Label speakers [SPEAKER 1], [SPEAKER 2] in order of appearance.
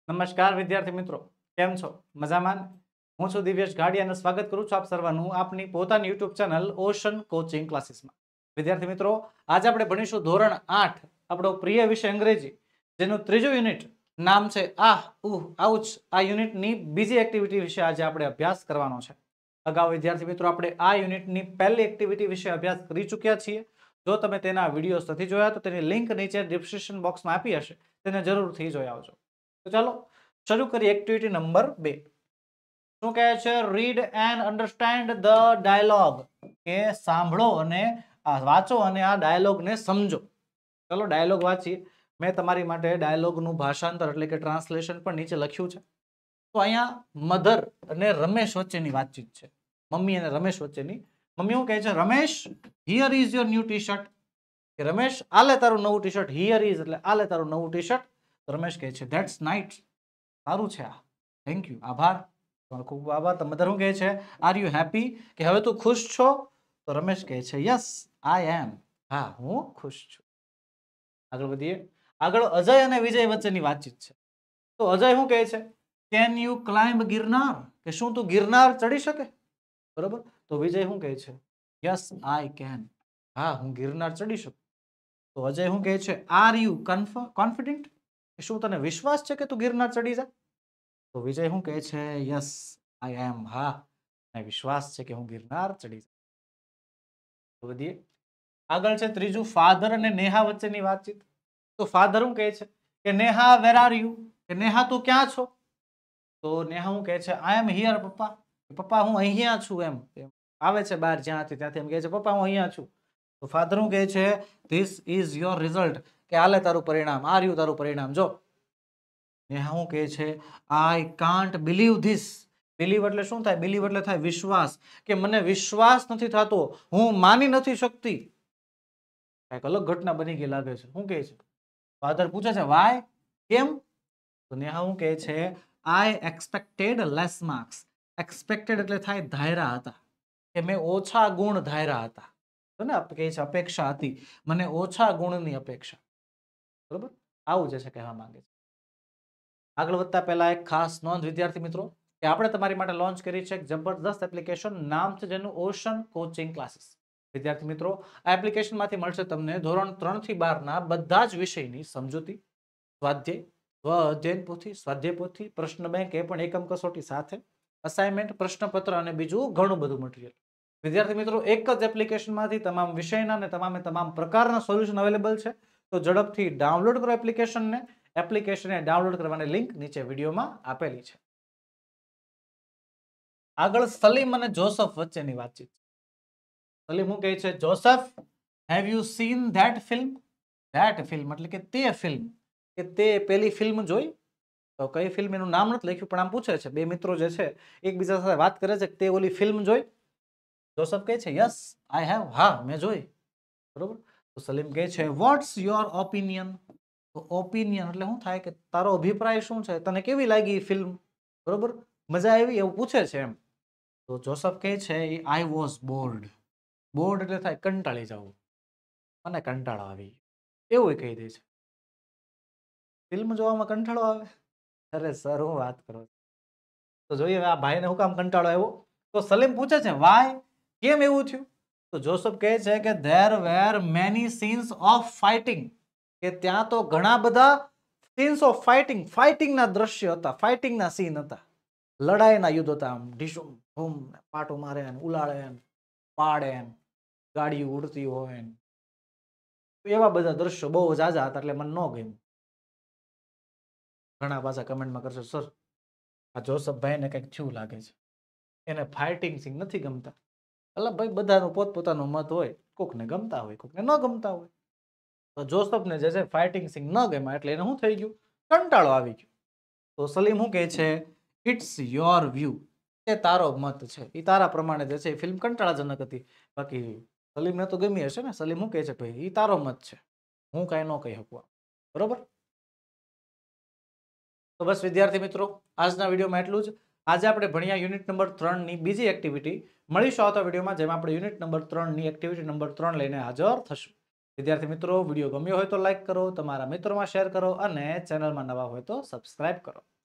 [SPEAKER 1] નમસ્કાર વિદ્યાર્થી મિત્રો, કેમ છો? મજામાં? હું છું દિવ્યેશ ગાડી અને સ્વાગત કરું છું આપ સર્વનું આપની પોતાની યુટ્યુબ ચેનલ ઓશન કોચિંગ ક્લાસીસમાં. વિદ્યાર્થી મિત્રો, આજે આપણે ભણીશું ધોરણ 8 આપણો પ્રિય વિષય અંગ્રેજી, જેનું ત્રીજું યુનિટ નામ છે આઉચ. આ યુનિટની બીજી એક્ટિવિટી વિશે આજે આપણે અભ્યાસ કરવાનો છે. અગાઉ વિદ્યાર્થી મિત્રો આપણે આ યુનિટની પહેલી એક્ટિવિટી વિશે અભ્યાસ કરી ચૂક્યા છીએ. જો તમે તેના વિડીયોઝ નથી જોયા તો તેની લિંક નીચે ડિસ્ક્રિપ્શન બોક્સમાં આપી હશે, તેને જરૂરથી જોઈ આવજો. તો ચાલો શરૂ કરીએ એક્ટિવિટી નંબર 2. શું કહે છે? Read and understand the dialogue. કે સાંભળો અને વાંચો અને આ ડાયલોગને સમજો. ચલો ડાયલોગ વાંચીએ. મેં તમારી માટે ડાયલોગનું ભાષાંતર એટલે કે ટ્રાન્સલેશન પણ નીચે લખ્યું છે. તો અહીંયા મધર અને રમેશ વચ્ચેની વાતચીત છે. મમ્મી અને રમેશ વચ્ચેની. મમ્મી શું કહે છે? Ramesh, here is your new T shirt. કે રમેશ, આલે તારું નવું ટી શર્ટ. હિયર ઇઝ એટલે આલે તારું નવું ટી શર્ટ. રમેશ કહે છે ધેટ્સ નાઇસ. સારું છે આ. થેન્ક યુ, આભાર. તમારો ખૂબ ખૂબ આભાર. તો મધર શું કહે છે? Are you happy? કે હવે તું ખુશ છો? તો રમેશ કહે છે યસ આઈ એમ. હા, હું ખુશ છું. આગળ વધીએ. આગળ અજય અને વિજય વચ્ચેની વાતચીત છે. તો અજય શું કહે છે? Can you climb Girnar? કે શું તું ગિરનાર ચડી શકે? બરોબર. તો વિજય શું કહે છે? Yes I can. હા, હું ગિરનાર ચડી શકું. તો અજય શું કહે છે? Are you confident? શું તને વિશ્વાસ છે કે તું ગિરનાર ચડી જા? તો વિજય શું કહે છે? Yes I am. હા, મને વિશ્વાસ છે કે હું ગિરનાર ચડી જા. વધીએ. આગળ છે ત્રીજું ફાધર અને નેહા વચ્ચેની વાતચીત. તો ફાધર શું કહે છે કે નેહા વેર આર યુ? કે નેહા તું ક્યાં છો? તો નેહા શું કહે છે? આઈ એમ હિયર પપ્પા. પપ્પા હું અહીંયા છું. એમ આવે છે બહાર જ્યાંથી ત્યાંથી એમ કહે છે પપ્પા હું અહીંયા છું. તો ફાધર શું કહે છે? This is your result. કે આલે તારું પરિણામ, આ રહ્યું તારું પરિણામ જો. નેહા શું કહે છે? I can't believe this. Believe એટલે શું થાય? બિલીવ એટલે થાય વિશ્વાસ. કે મને વિશ્વાસ નથી થતો, હું માની નથી શકતી. કઈક અલગ ઘટના બની ગઈ લાગે છે. શું કહે છે? ફાધર પૂછે છે વાય? કેમ? તો નેહા શું કહે છે? I expected less marks. Expected એટલે થાય ધાર્યા હતા. કે મેં ઓછા ગુણ ધાર્યા હતા. તો ને કહે છે અપેક્ષા હતી, મને ઓછા ગુણની અપેક્ષા. બરોબર, આવું જે છે કહેવા માંગે છે. આગળ વધતા પહેલા એક ખાસ નોંધ વિદ્યાર્થી મિત્રો, કે આપણે તમારી માટે લોન્ચ કરી છે એક જબરદસ્ત એપ્લિકેશન, નામ છે જેનું ઓશન કોચિંગ ક્લાસીસ. વિદ્યાર્થી મિત્રો, આ એપ્લિકેશનમાંથી મળશે તમને ધોરણ 3 થી 12 ના બધા જ વિષયની સમજૂતી, સ્વાધ્યાય, સ્વ અધ્યયન પોથી, સ્વાધ્યાય પોથી, પ્રશ્ન બેંક એ પણ એકમ કસોટી સાથે, અસાઇનમેન્ટ, પ્રશ્નપત્ર અને બીજું ઘણું બધું મટીરિયલ. વિદ્યાર્થી મિત્રો, એક જ એપ્લિકેશનમાંથી તમામ વિષયના અને તમામ પ્રકારના સોલ્યુશન અવેલેબલ છે. તો ઝડપથી ડાઉનલોડ કરો એપ્લિકેશનને. એપ્લિકેશનને ડાઉનલોડ કરવાની લિંક નીચે વિડીયોમાં આપેલી છે. આગળ સલીમ અને જોસફ વચ્ચેની વાતચીત. સલીમ શું કહે છે? Joseph, have you seen that film? That film એટલે કે તે ફિલ્મ, કે તે પેલી ફિલ્મ જોઈ? તો કઈ ફિલ્મ એનું નામ નથી લખ્યું, પણ આમ પૂછે છે. બે મિત્રો જે છે એકબીજા સાથે વાત કરે છે કે તે ઓલી ફિલ્મ જોઈ? જોસફ કહે છે યસ આઈ હેવ. હા, મેં જોઈ. બરોબર. તો સલીમ કહે છે વોટ્સ યોર ઓપિનિયન? તો ઓપિનિયન એટલે શું થાય? કે તારો અભિપ્રાય શું છે, તને કેવી લાગી ફિલ્મ? બરોબર, મજા આવી એવું પૂછે છે એમ. તો જોસફ કહે છે આઈ વોઝ બોર્ડ. બોર્ડ એટલે થાય કંટાળી જવું, મને કંટાળો આવી, એવું કહી દે છે. ફિલ્મ જોવામાં કંટાળો આવે? અરે સર, હું વાત કરો. તો જોઈએ આ ભાઈને હું કામ કંટાળો આવ્યો. તો સલીમ પૂછે છે વાય? કેમ એવું થયું? તો જોસફ કહે છે કે there were many scenes of fighting. કે ત્યાં તો ઘણા બધા સીન્સ ઓફ ફાઇટિંગ, ફાઇટિંગના દ્રશ્ય હતા, ફાઇટિંગના સીન હતા, લડાઈના યુદ્ધ હતા. આમ ઢીસુમ ભૂમ, પાટો મારે, ઉલાળે, પાડે, ગાડી ઉડતી હોય, એવા બધા દ્રશ્યો બહુ ઝાઝા હતા એટલે મને ન ગમ્યું. ઘણા પાછા કમેન્ટમાં કરશે સર આ જોસફ ભાઈને કંઈક થયું લાગે છે, એને ફાઇટિંગ સીન નથી ગમતા. એટલે ભાઈ બધાનું પોતપોતાનું મત હોય, કોકને ગમતા હોય, કોકને ન ગમતા હોય. તો જોસફને જે છે ફાઇટિંગ સીન ન ગમ્યા એટલે એને શું થઈ ગયું? કંટાળો આવી ગયો. તો સલીમ શું કહે છે? It's your view. એ તારો મત છે, એ તારા પ્રમાણે જે છે ફિલ્મ કંટાળાજનક હતી. બાકી સલીમને તો ગમી હશે ને. સલીમ શું કહે છે ભાઈ એ તારો મત છે, હું કાંઈ ન કહી શકું. બરોબર. તો બસ વિદ્યાર્થી મિત્રો, આજના વિડીયોમાં એટલું જ. આજે આપણે ભણ્યા યુનિટ નંબર 3 ની બીજી એક્ટિવિટી. મળીશું આવતા વિડીયોમાં, જેમાં આપણે યુનિટ નંબર 3 ની એક્ટિવિટી નંબર 3 લઈને હાજર થશું. વિદ્યાર્થી મિત્રો, વિડીયો ગમ્યો હોય તો લાઈક કરો, તમારા મિત્રોમાં શેર કરો અને ચેનલમાં નવા હોય તો સબસ્ક્રાઇબ કરો.